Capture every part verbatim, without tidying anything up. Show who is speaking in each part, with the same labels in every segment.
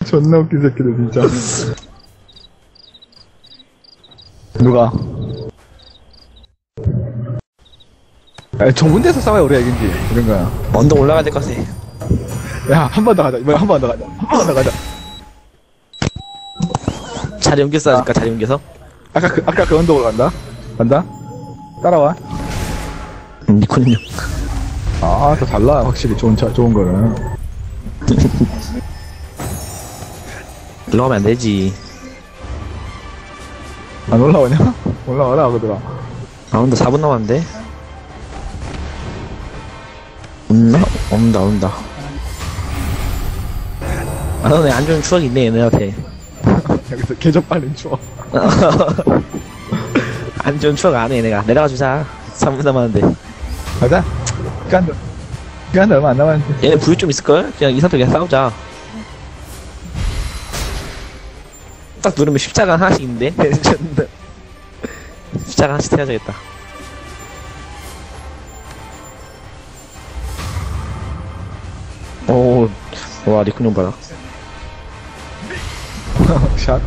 Speaker 1: 존나 웃긴 새끼들, 진짜. 누가? 야, 좁은 데서 싸워야 우리가 이긴지. 이런 거야.
Speaker 2: 언덕 올라가야 될 것 같아.
Speaker 1: 야, 한 번 더 가자. 이번에 한 번 더 가자. 한 번 더 가자.
Speaker 2: 자리 옮겨서 하니까, 자리 옮겨서.
Speaker 1: 아까 그, 아까 그 언덕으로 간다? 간다? 따라와.
Speaker 2: 음, 니콘요.
Speaker 1: 아, 더 달라. 확실히 좋은 차, 좋은 거는.
Speaker 2: 일로 가면 안 되지.
Speaker 1: 안 올라오냐? 올라와라, 그들아.
Speaker 2: 아, 온다. 사 분 남았는데. 온나? 온다, 온다. 아, 너네 안 좋은 추억이 있네, 얘네한테.
Speaker 1: 여기서 개적 빨린 추억.
Speaker 2: 안 좋은 추억 안 해, 얘네가. 내려가 주자. 삼 분 남았는데.
Speaker 1: 가자. 시간, 시간 얼마 안 남았는데.
Speaker 2: 얘네 부유 좀 있을걸? 그냥 이 상태 그냥 싸우자. 딱 누르면 십자가 하나씩 있는데? 십자가 하나씩 태워줘야겠다. 오, 와, 리콘 봐라.
Speaker 1: 샷.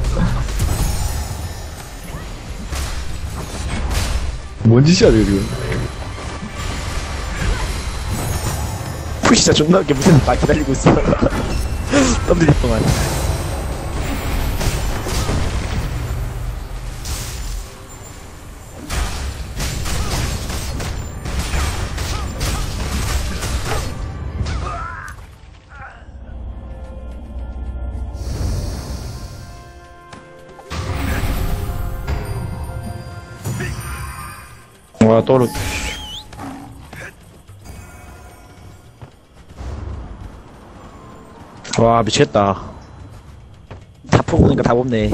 Speaker 1: 뭔 짓이야, 지금.
Speaker 2: 푸시자 존나 웃겨. 무슨 나 기다리고 있어. 덤들릴 동안. 와, 또르. 와, 미치겠다. 다 퍼보니까 다 뽑네.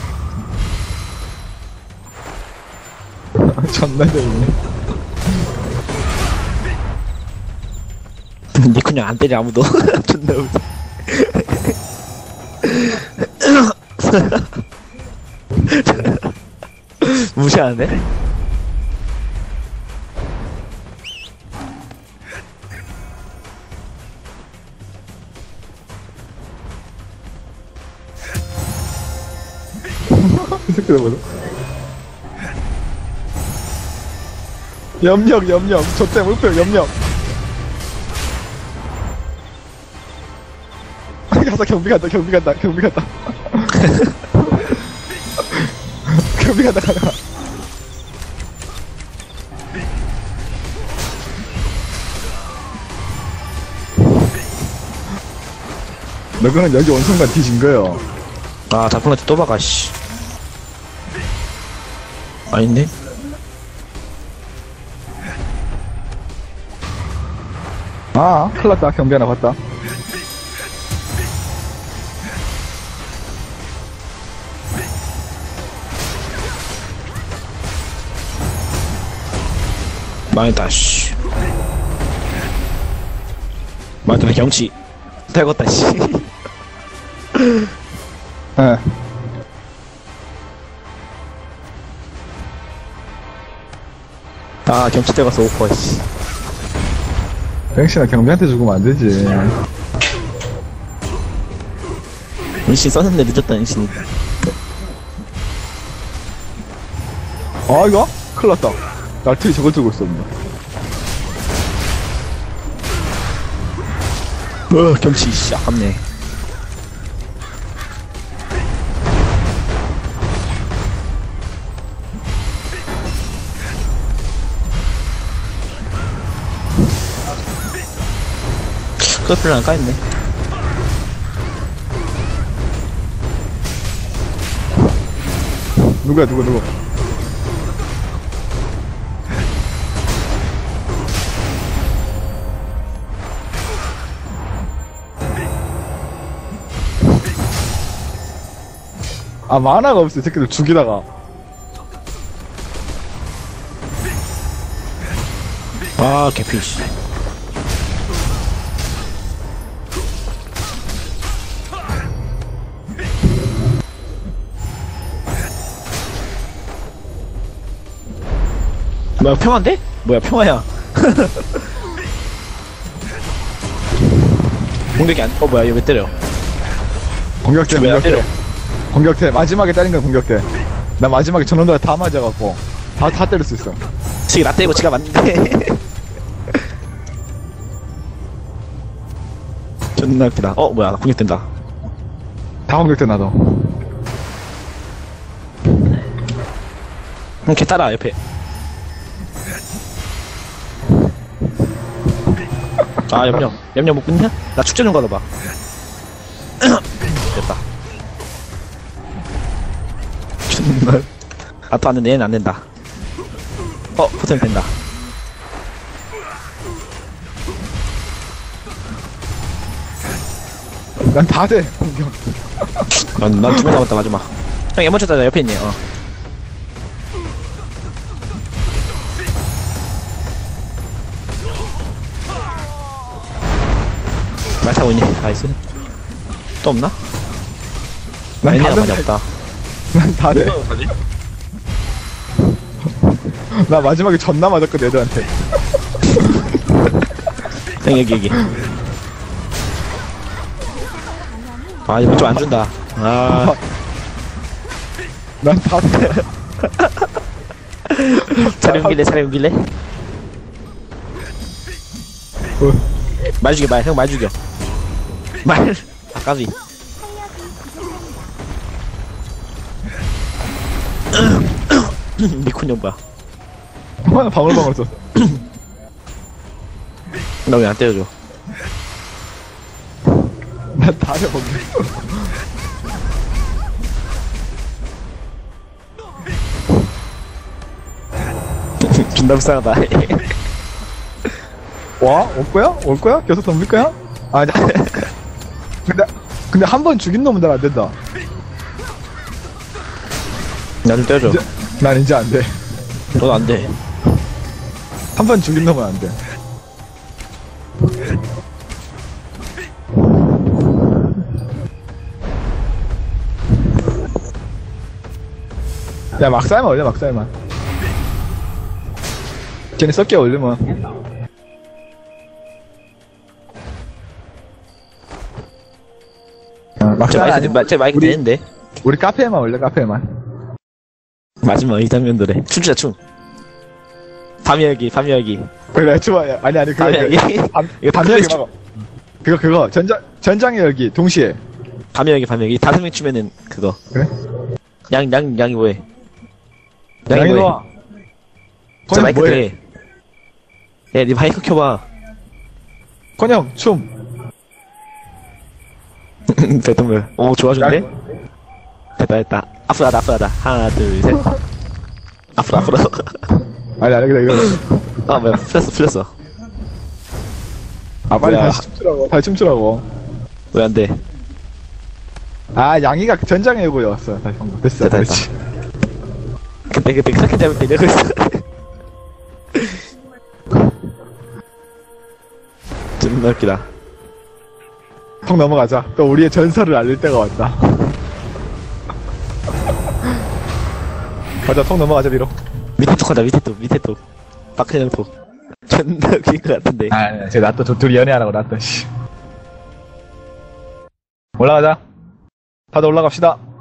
Speaker 1: 존나 재밌네.
Speaker 2: 니 그냥 안 때려, 아무도. 존나 웃겨. 무시하네?
Speaker 1: 이 새끼들 보자. 염력, 염력. 저때 목표 염력. 가서 경비 간다, 경비 간다, 경비 간다. 경비 간다, 가자. 너그는 여기 온 순간 뒤진 거요.
Speaker 2: 아, 자풍한테 또 박아, 씨. 아닌데?
Speaker 1: 아, 큰일 났다. 경비 하나 봤다.
Speaker 2: 망했다, 씨. 망했다, 경치. 달궜다, 씨.
Speaker 1: 예.
Speaker 2: 아, 경치 달궜어, 오퍼, 씨.
Speaker 1: 백신아 경비한테 죽으면 안 되지.
Speaker 2: 은신 썼는데 늦었다, 은신.
Speaker 1: 아, 이거? 큰일 났다. 날틀이 저걸 들고 있었네.
Speaker 2: 어, 경치, 씨, 아깝네. 커플을 안 까있네.
Speaker 1: 누구야, 누구, 누구? 아, 만화가 없어, 이 새끼들 죽이다가.
Speaker 2: 아, 개피, 씨. 뭐야, 평화인데? 뭐야, 평화야. 공격이 안, 어, 뭐야, 얘 왜 때려?
Speaker 1: 공격대,
Speaker 2: 왜안
Speaker 1: 공격대.
Speaker 2: 때려?
Speaker 1: 공격대. 마지막에 때린 건 공격대. 나 마지막에 전원도에 다 맞아갖고. 다, 다 때릴 수 있어.
Speaker 2: 지금 나 때리고 지가 맞는데. 존나 웃기다. 어, 뭐야, 나 공격된다.
Speaker 1: 다 공격대, 나도.
Speaker 2: 응, 걔 따라, 옆에. 아, 염려. 염려 못 끊냐? 나 축제 좀 가둬봐. 됐다. 존나. 나도 왔는데 얘는 안 된다. 어, 포템 된다.
Speaker 1: 난 다 돼, 공격.
Speaker 2: 난, 난 두 명 남았다, 마지막. 형, 얘 먼저 따라, 옆에 있네, 어. 말 타고 있니? 나이스. 또 없나?
Speaker 1: 난
Speaker 2: 얘네가
Speaker 1: 다
Speaker 2: 많이
Speaker 1: 돼.
Speaker 2: 없다.
Speaker 1: 난 다 돼. 나 마지막에 전나 맞았거든, 애들한테.
Speaker 2: 형, 여기, 여기. 아, 이거 좀 안 준다. 아,
Speaker 1: 난 다 돼.
Speaker 2: 차례 옮길래, 차례 옮길래?
Speaker 1: 어,
Speaker 2: 말 죽여, 말. 형, 말 죽여. 말. 아까비. 미콘 형 봐.
Speaker 1: 나 방울방울 썼어.
Speaker 2: 나 왜 안 때려줘?
Speaker 1: 난 다 돼, 공격.
Speaker 2: 존나 불쌍하다.
Speaker 1: 와? 올 거야? 올 거야? 계속 덤빌 거야? 아니, 근데, 근데 한 번 죽인 놈은 난 안 된다.
Speaker 2: 나 좀 때려줘.
Speaker 1: 이제, 난 이제 안 돼.
Speaker 2: 너도 안 돼.
Speaker 1: 한 번 죽인 놈은 안 돼. 야, 막살만 올려, 막살만. 걔네 썩게 올리면.
Speaker 2: 제
Speaker 1: 막살
Speaker 2: 마이크,
Speaker 1: 아니면
Speaker 2: 마, 제 마이크
Speaker 1: 우리-
Speaker 2: 되는데?
Speaker 1: 우리 카페에만 올려, 카페에만.
Speaker 2: 마지막 이 장면 노래. 춤추자, 춤. 밤이 여기, 밤이 여기.
Speaker 1: 그래, 좋아요. 아니, 아니, 그거,
Speaker 2: 밤이 여기.
Speaker 1: 밤,
Speaker 2: 이거
Speaker 1: 밤이 여기
Speaker 2: 춤-
Speaker 1: 막아. 그거, 그거, 전장, 전장의 열기, 동시에.
Speaker 2: 밤이 여기, 밤이 여기. 다섯 명 추면은 그거.
Speaker 1: 그래?
Speaker 2: 양, 양, 양이 뭐해? 양이
Speaker 1: 양이
Speaker 2: 뭐해?
Speaker 1: 와.
Speaker 2: 저 마이크
Speaker 1: 뭐해?
Speaker 2: 그래. 야, 니 마이크 켜봐.
Speaker 1: 권영, 춤.
Speaker 2: 대통령. 오, 좋아졌네? 됐다, 됐다. 앞으로 하다, 앞으로 하다. 하나, 둘, 셋. 앞으로, 앞으로.
Speaker 1: 아니, 아니, 그래, 이거.
Speaker 2: 아, 뭐야, 풀렸어, 풀렸어.
Speaker 1: 아, 빨리
Speaker 2: 뭐야.
Speaker 1: 다시 춤추라고, 다시 춤추라고.
Speaker 2: 왜 안 돼?
Speaker 1: 아, 양이가 전장의 요구였어. 다시 한 거. 됐어,
Speaker 2: 됐다,
Speaker 1: 그렇지.
Speaker 2: 그때, 그때 그렇게 잡을 때 이러고 있어. 존나 웃기다.
Speaker 1: 턱 넘어가자. 또 우리의 전설을 알릴 때가 왔다. 가자, 턱 넘어가자, 위로.
Speaker 2: 밑에 톡 하자, 밑에 톡, 밑에 톡. 박근영 톡. 존나 웃긴 것 같은데.
Speaker 1: 아, 쟤 놔둬, 저 둘이 연애하라고 놔둬, 씨. 올라가자. 다들 올라갑시다.